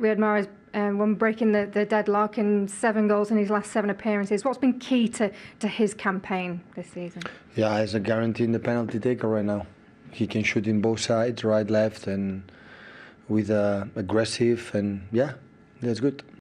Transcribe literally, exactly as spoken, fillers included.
Riyad Mahrez um, when breaking the, the deadlock and seven goals in his last seven appearances. What's been key to, to his campaign this season? Yeah, he's a guarantee in the penalty taker right now. He can shoot in both sides, right, left, and with uh, aggressive, and yeah, that's good.